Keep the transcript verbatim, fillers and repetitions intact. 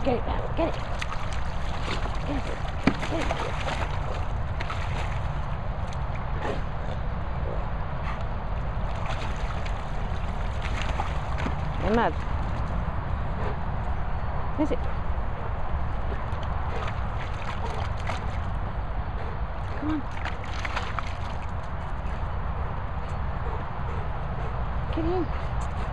Get it, Beth. Get it. Get it. Get it, Beth. Hey, Mad. Is it? Come on. Get in.